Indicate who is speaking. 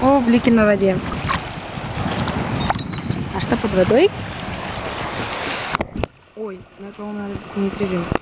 Speaker 1: О, блики на воде. А что под водой? Ой, по-моему, надо сменить режим.